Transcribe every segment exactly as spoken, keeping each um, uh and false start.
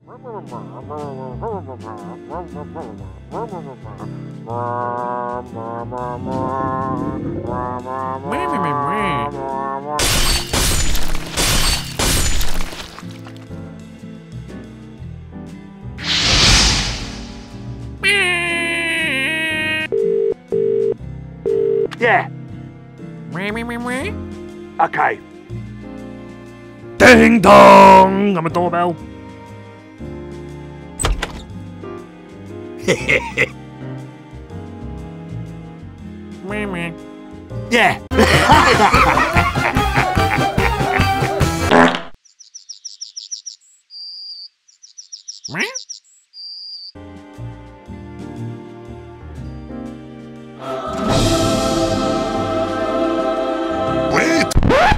Yeah. Okay. Ding dong! I'm a doorbell. Yeah. Wait!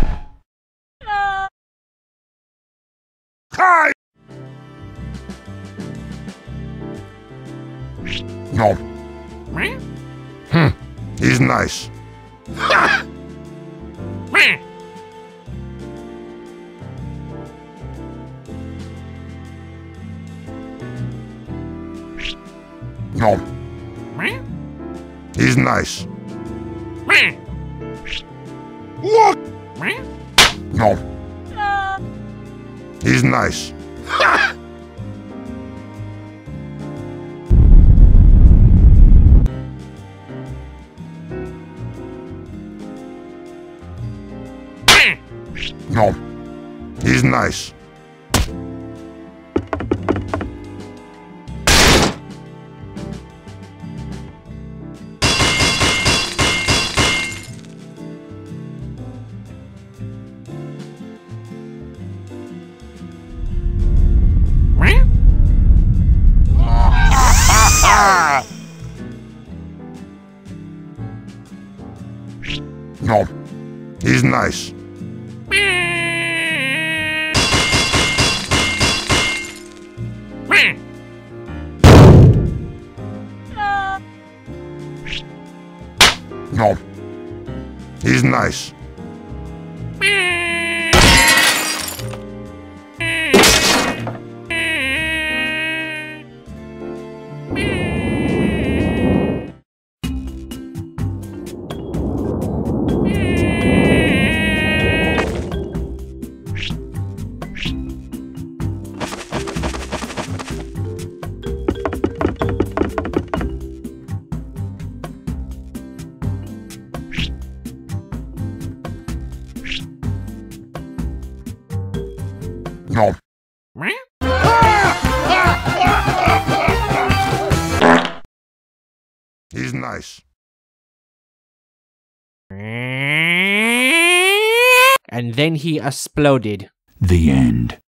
Hi! No. Hmm. He's nice. No. He's nice. Look! No. He's nice. No. He's nice. No. He's nice. No. He's nice. No. He's nice. And then he exploded. The end.